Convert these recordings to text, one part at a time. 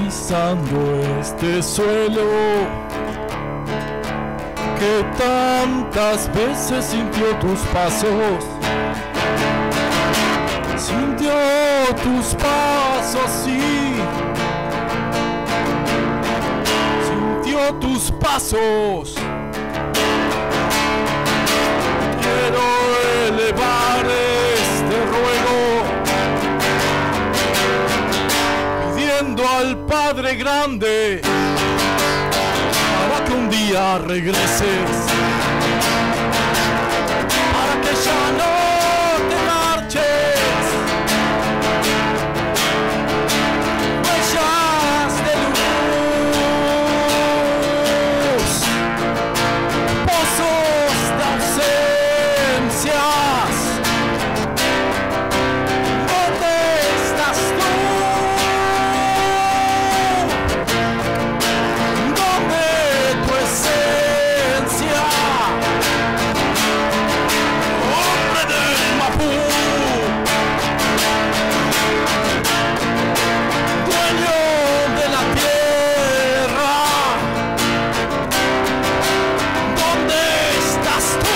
pisando este suelo que tantas veces sintió tus pasos. Sintió tus pasos, sí. Sintió tus pasos. Quiero elevar este ruego, pidiendo al Padre Grande para que un día regreses, para que ya no te marches. Huellas de luz, pozos de ausencias. ¿Dónde estás tú? ¿Dónde tu esencia? Hombre del Mapú, dueño de la tierra. ¿Dónde estás tú?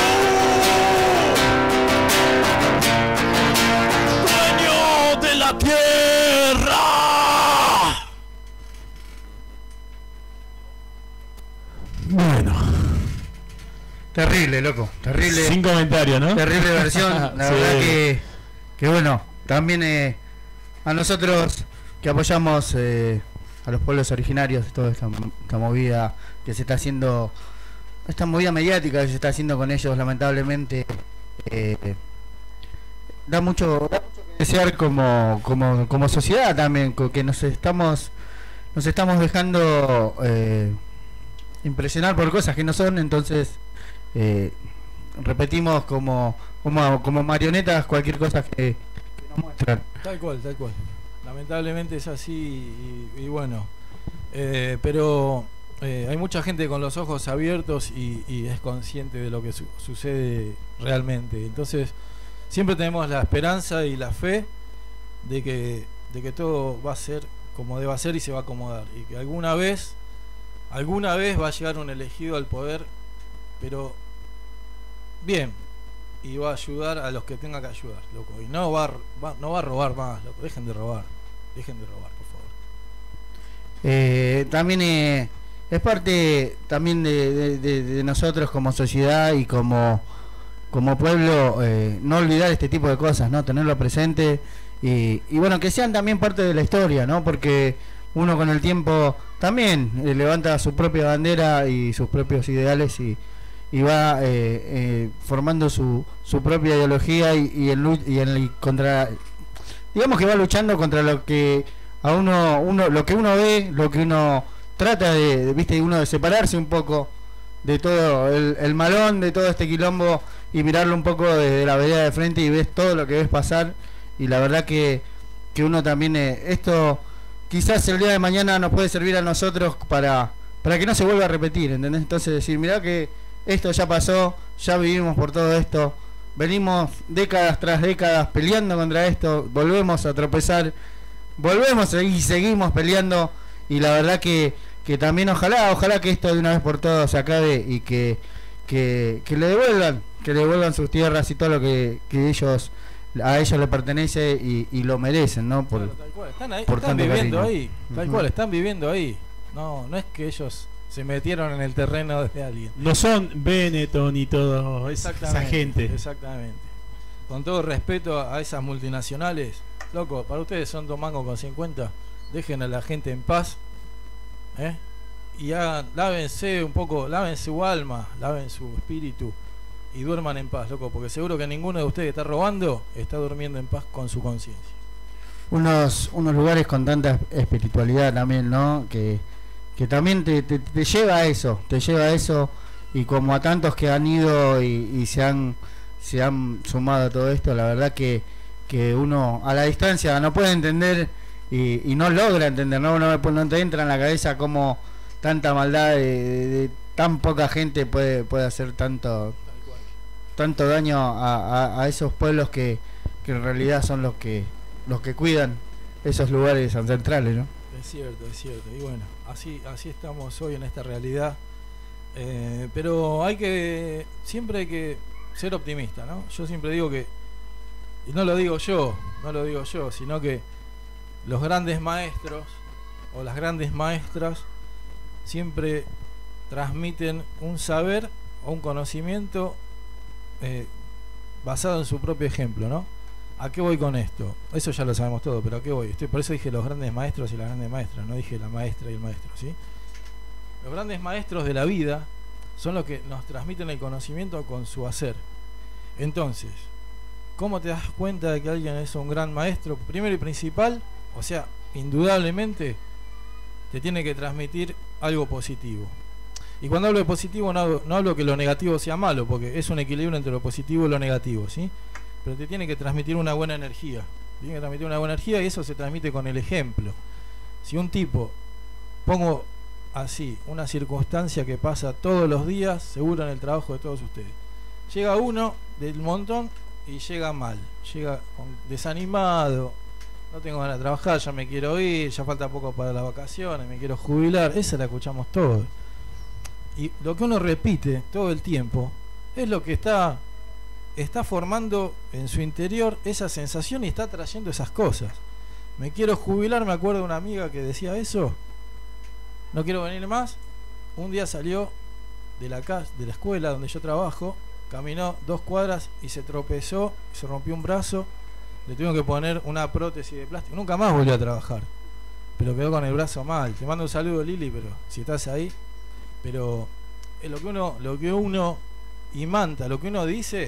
Dueño de la tierra. Bueno, Terrible, loco, terrible. sin comentario, ¿no? Terrible versión. La Sí. verdad que bueno, también a nosotros que apoyamos a los pueblos originarios, toda esta movida que se está haciendo, esta movida mediática que se está haciendo con ellos, lamentablemente, da mucho que desear como sociedad también, que nos estamos dejando impresionar por cosas que no son. Entonces repetimos como marionetas cualquier cosa que nos muestran. Tal cual. Lamentablemente es así y bueno, pero hay mucha gente con los ojos abiertos y es consciente de lo que sucede realmente. Entonces siempre tenemos la esperanza y la fe de que todo va a ser como deba ser y se va a acomodar, y que alguna vez va a llegar un elegido al poder, pero bien, y va a ayudar a los que tenga que ayudar, loco, y no va a robar más, loco. Dejen de robar, por favor. También es parte también de nosotros como sociedad y como pueblo, no olvidar este tipo de cosas, ¿no? Tenerlo presente y bueno, que sean también parte de la historia, ¿no? Porque uno con el tiempo también levanta su propia bandera y sus propios ideales y va formando su propia ideología y contra, digamos que va luchando contra lo que a lo que uno ve, lo que uno trata viste, uno de separarse un poco de todo el malón, de todo este quilombo, y mirarlo un poco desde la vereda de frente y ves todo lo que ves pasar. Y la verdad que uno también esto quizás el día de mañana nos puede servir a nosotros para que no se vuelva a repetir, ¿entendés? Entonces decir, mirá que esto ya pasó, ya vivimos por todo esto, venimos décadas tras décadas peleando contra esto, volvemos a tropezar, y seguimos peleando, y la verdad que también ojalá que esto de una vez por todas se acabe y que le devuelvan sus tierras y todo lo que a ellos le pertenece y lo merecen, ¿no? Claro, tal cual. Están tanto viviendo cariño. ahí, tal cual, están viviendo ahí. No es que ellos se metieron en el terreno de alguien. No son Benetton y todo esa gente. Exactamente. Con todo respeto a esas multinacionales, loco, para ustedes son 2 mangos con 50. Dejen a la gente en paz, y lávense un poco, laven su alma, laven su espíritu y duerman en paz, loco, porque seguro que ninguno de ustedes que está robando está durmiendo en paz con su conciencia. Unos lugares con tanta espiritualidad también, ¿no? Que también te lleva a eso, y como a tantos que han ido y se han sumado a todo esto, la verdad que uno a la distancia no puede entender y no logra entender, no te entra en la cabeza cómo tanta maldad de tan poca gente puede hacer tanto daño a esos pueblos que en realidad son los que cuidan esos lugares ancestrales, ¿no? Es cierto, es cierto. Y bueno, así estamos hoy en esta realidad. Pero siempre hay que ser optimista, ¿no? Yo siempre digo que, y no lo digo yo, sino que los grandes maestros o las grandes maestras siempre transmiten un saber o un conocimiento basado en su propio ejemplo, ¿no? ¿A qué voy con esto? Eso ya lo sabemos todo, pero ¿a qué voy? Por eso dije los grandes maestros y las grandes maestras, no dije la maestra y el maestro, ¿sí? Los grandes maestros de la vida son los que nos transmiten el conocimiento con su hacer. Entonces, ¿cómo te das cuenta de que alguien es un gran maestro? Primero y principal, o sea, indudablemente te tiene que transmitir algo positivo. Y cuando hablo de positivo no hablo que lo negativo sea malo, porque es un equilibrio entre lo positivo y lo negativo, ¿sí? Pero te tiene que transmitir una buena energía. Tiene que transmitir una buena energía y eso se transmite con el ejemplo. Si un tipo, pongo así, una circunstancia que pasa todos los días, seguro en el trabajo de todos ustedes. Llega uno del montón y llega mal, llega desanimado, no tengo ganas de trabajar, ya me quiero ir, ya falta poco para las vacaciones, me quiero jubilar. Esa la escuchamos todos. Y lo que uno repite todo el tiempo es lo que está formando en su interior esa sensación y está trayendo esas cosas. Me quiero jubilar, me acuerdo de una amiga que decía eso, no quiero venir más. Un día salió de la escuela donde yo trabajo, caminó 2 cuadras y se tropezó, se rompió un brazo, le tuvieron que poner una prótesis de plástico, nunca más volvió a trabajar, pero quedó con el brazo mal. Te mando un saludo, Lili, pero si estás ahí. Pero lo que uno imanta, lo que uno dice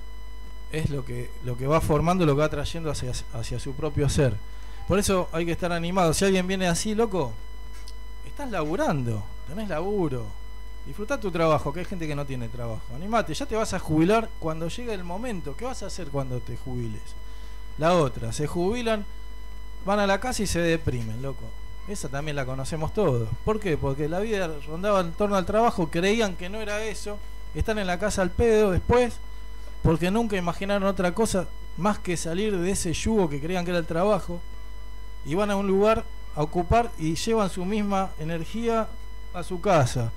es lo que va formando, lo que va trayendo hacia su propio ser. Por eso hay que estar animado. Si alguien viene así, loco, estás laburando, tenés laburo, disfrutá tu trabajo, que hay gente que no tiene trabajo. Animate, ya te vas a jubilar cuando llegue el momento. ¿Qué vas a hacer cuando te jubiles? La otra, se jubilan, van a la casa y se deprimen, loco. Esa también la conocemos todos. ¿Por qué? Porque la vida rondaba en torno al trabajo, creían que no era eso, están en la casa al pedo después, porque nunca imaginaron otra cosa más que salir de ese yugo que creían que era el trabajo, y van a un lugar a ocupar y llevan su misma energía a su casa,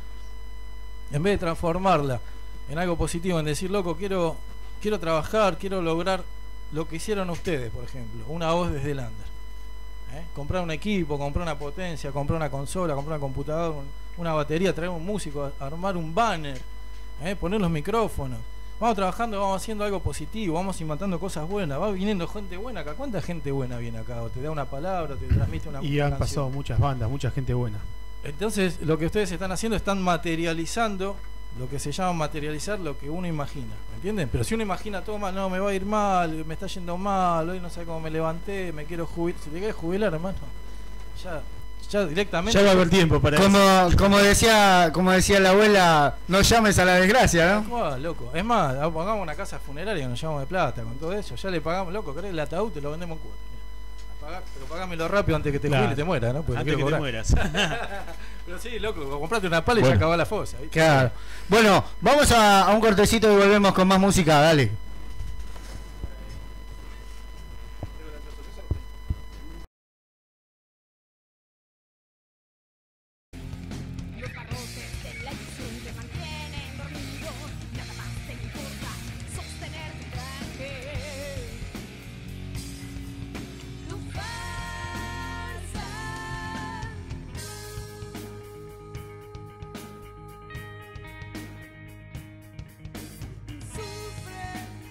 en vez de transformarla en algo positivo, en decir, loco, quiero trabajar, quiero lograr lo que hicieron ustedes, por ejemplo, una voz desde el under. Comprar un equipo, comprar una potencia, comprar una consola, comprar una computadora, una batería, traer un músico, armar un banner, poner los micrófonos. Vamos trabajando, vamos haciendo algo positivo, vamos inventando cosas buenas, va viniendo gente buena acá. ¿Cuánta gente buena viene acá? O te da una palabra, te transmite una y han pasado muchas bandas, mucha gente buena. Entonces, lo que ustedes están haciendo, están materializando lo que se llama materializar lo que uno imagina, ¿me entienden? Pero si uno imagina todo mal, no, me va a ir mal, me está yendo mal, hoy no sé cómo me levanté, me quiero jubilar. Si te quieres jubilar, hermano, ya directamente. Ya va a haber tiempo para eso. Como decía la abuela, no llames a la desgracia, ¿no? Loco. Es más, pongamos una casa funeraria, nos llamamos de plata, con todo eso, ya le pagamos, loco, ¿querés el ataúd? Te lo vendemos en cuota. Pero pagámelo rápido antes que te jubiles y te mueras, ¿no? Porque antes que te mueras. Pero sí, loco, comprate una pala y ya acabó la fosa, ¿viste? Claro. Bueno, vamos a un cortecito y volvemos con más música, dale. Sufre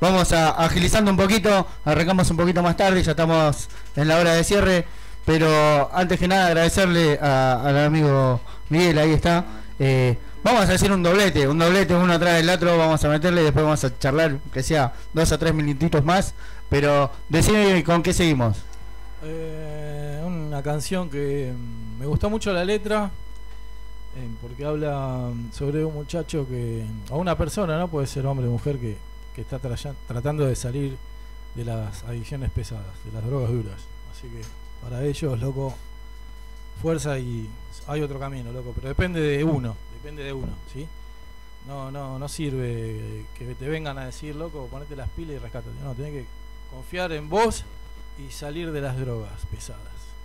vamos agilizando un poquito, arrancamos un poquito más tarde, ya estamos en la hora de cierre, pero antes que nada agradecerle al amigo Miguel, ahí está. Vamos a hacer un doblete, uno atrás del otro, vamos a meterle y después vamos a charlar, que sea 2 o 3 minutitos más, pero decime con qué seguimos. Una canción que me gustó mucho la letra, porque habla sobre un muchacho o una persona, ¿no? Puede ser hombre o mujer, que está tratando de salir de las adicciones pesadas, de las drogas duras. Así que para ellos, loco, fuerza, y hay otro camino, loco, pero depende de uno, ¿sí? No sirve que te vengan a decir, loco, ponete las pilas y rescátate. No, tenés que confiar en vos y salir de las drogas pesadas.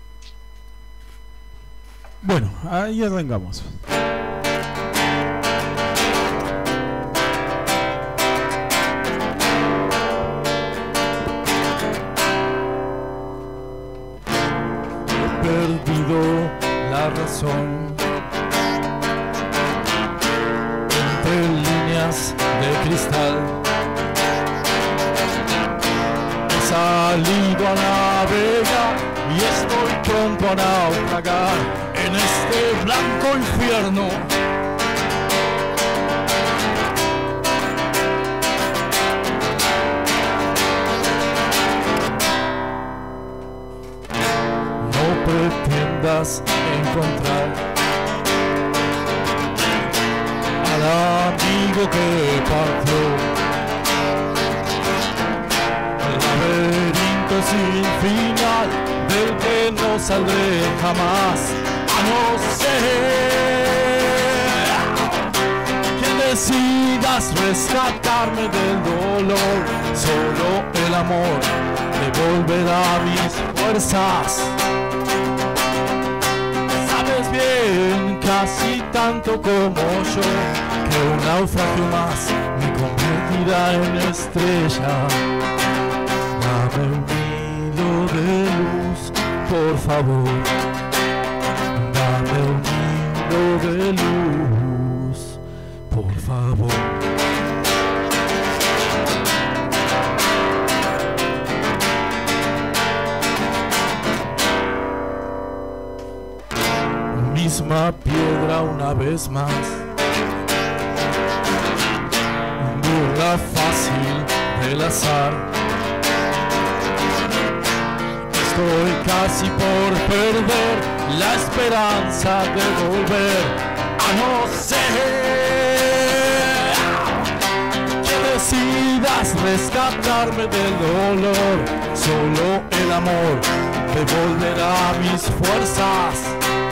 Bueno, ahí arrancamos. He perdido la razón entre líneas de cristal. He salido a navegar y estoy pronto a naufragar en este blanco infierno. No pretendas encontrar al amigo que partió. El laberinto sin final del que no saldré jamás, a no ser que decidas rescatarme del dolor. Solo el amor devolverá mis fuerzas. Sabes bien, casi tanto como yo, que un naufragio más me convertirá en estrella. Dame un hilo de luz, por favor. Dame un hilo de luz, por favor. Misma piedra una vez más, burla fácil del azar. Estoy casi por perder la esperanza de volver, a no ser que decidas rescatarme del dolor. Solo el amor devolverá mis fuerzas.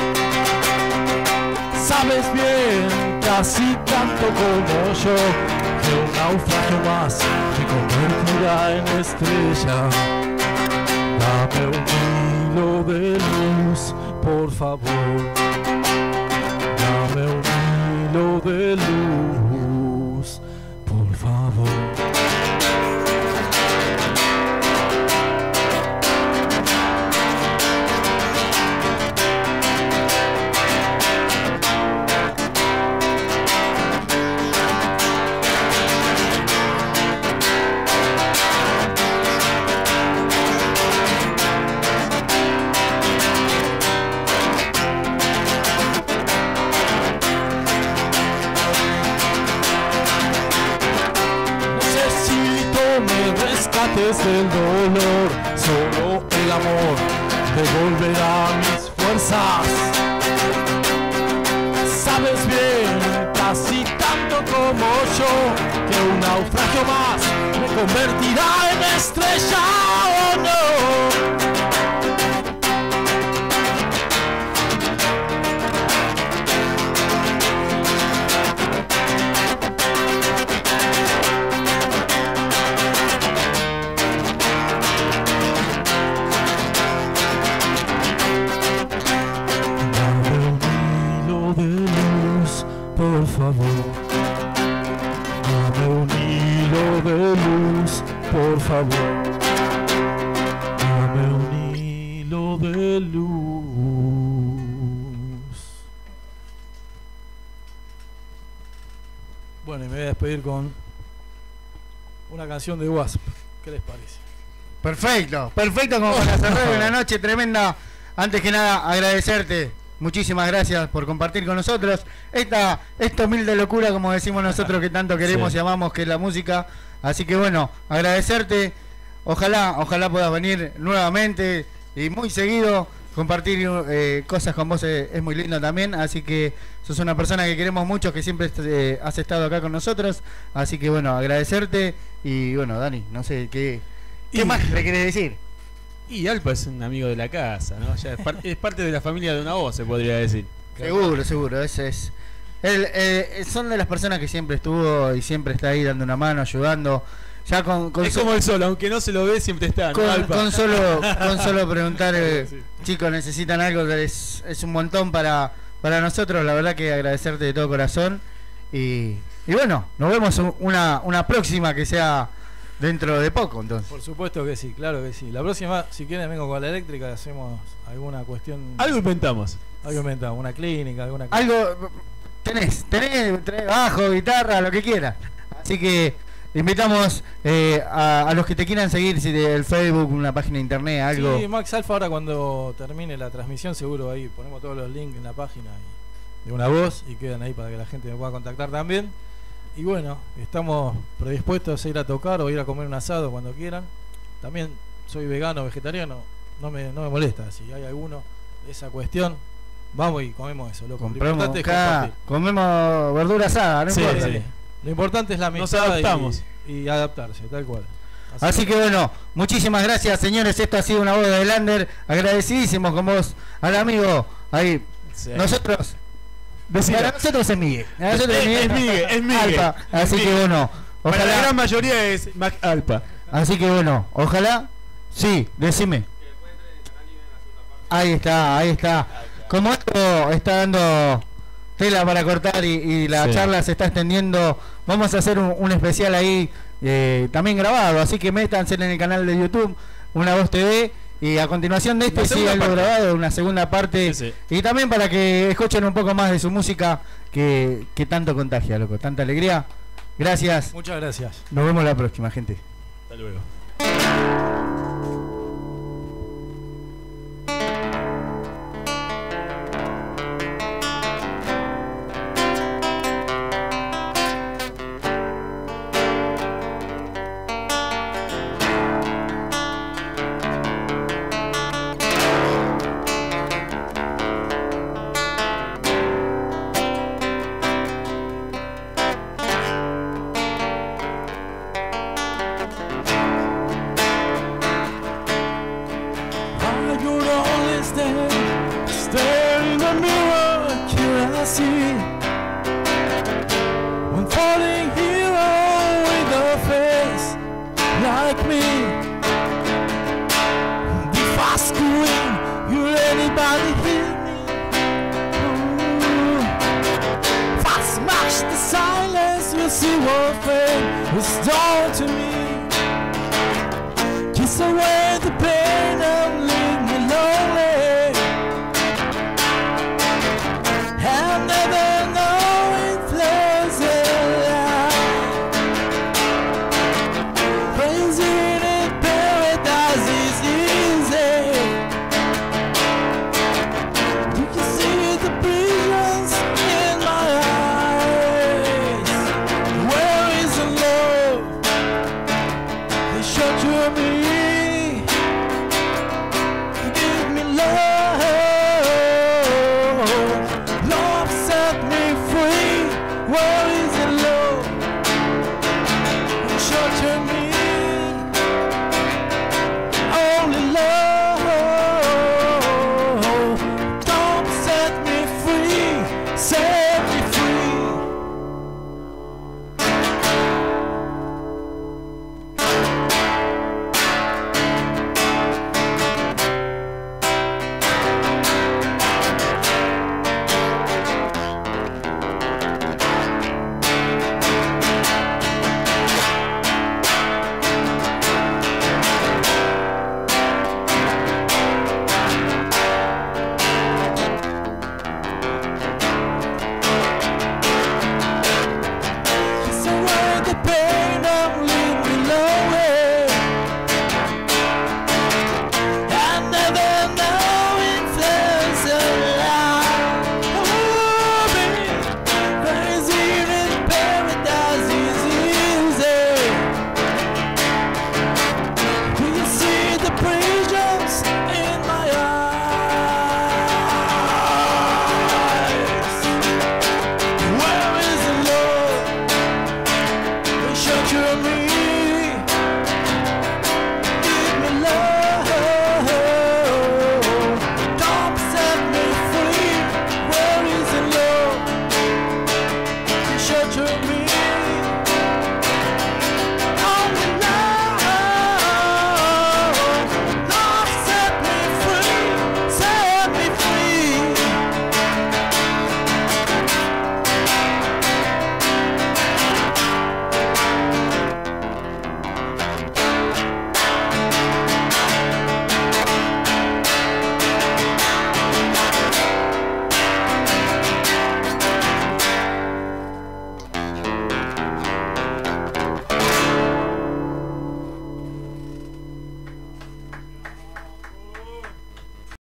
Sabes bien, casi tanto como yo, que un naufragio más me convertirá en estrella. Dame un hilo de luz, por favor. Dame un hilo de luz, por favor. Del dolor, solo el amor devolverá mis fuerzas. Sabes bien, casi tanto como yo, que un naufragio más me convertirá en estrella. Oh, no. Por favor, dame un hilo de luz, por favor, dame un hilo de luz. Bueno, y me voy a despedir con una canción de Wasp. ¿Qué les parece? Perfecto, perfecto como para cerrar una noche tremenda. Antes que nada, agradecerte. Muchísimas gracias por compartir con nosotros esta humilde locura, como decimos nosotros, que tanto queremos y amamos, que es la música. Así que bueno, agradecerte. Ojalá puedas venir nuevamente y muy seguido. Compartir cosas con vos es muy lindo también. Así que sos una persona que queremos mucho, que siempre has estado acá con nosotros. Así que bueno, agradecerte. Y bueno, Dani, no sé, ¿qué más le querés decir? Y Alpa es un amigo de la casa, ¿no? Ya es parte de la familia de Una Voz, se podría decir. Seguro, ese es. Son de las personas que siempre estuvo y siempre está ahí dando una mano, ayudando. Ya con es como el sol, aunque no se lo ve, siempre está, ¿no? Con solo preguntar, chicos, necesitan algo, es un montón para nosotros. La verdad que agradecerte de todo corazón. Y bueno, nos vemos una próxima que sea dentro de poco, entonces. Por supuesto que sí, claro que sí. La próxima, si quieren, vengo con la eléctrica y hacemos alguna cuestión. Algo inventamos, una clínica, alguna. Algo tenés bajo, guitarra, lo que quieras. Así que invitamos a los que te quieran seguir, si del Facebook, una página de internet, algo. Sí, Max Alfa, ahora cuando termine la transmisión, seguro ahí ponemos todos los links en la página de Una Voz y quedan ahí para que la gente me pueda contactar también. Y bueno, estamos predispuestos a ir a tocar o ir a comer un asado cuando quieran. También soy vegano, vegetariano, no me molesta. Si hay alguno de esa cuestión, vamos y comemos eso, loco. Compramos acá, comemos verdura asada, no importa. Sí. Lo importante es la amistad. Nos adaptamos y adaptarse, tal cual. Así que bueno, muchísimas gracias, señores. Esto ha sido Una Voz de Lander. Agradecidísimos con vos, al amigo ahí. Sí. Nosotros. Para nosotros es Miguel. Es Miguel. Alpa. Así que bueno, ojalá. Para la gran mayoría es Mac Alpa. Así que bueno, ojalá. Sí, decime. Ahí está. Como esto está dando tela para cortar y la charla se está extendiendo, vamos a hacer un especial ahí también grabado. Así que métanse en el canal de YouTube, Una Voz TV. Y a continuación de este sigue algo grabado, una segunda parte. Sí. Y también para que escuchen un poco más de su música que tanto contagia, loco, tanta alegría. Gracias. Muchas gracias. Nos vemos la próxima, gente. Hasta luego. Kiss away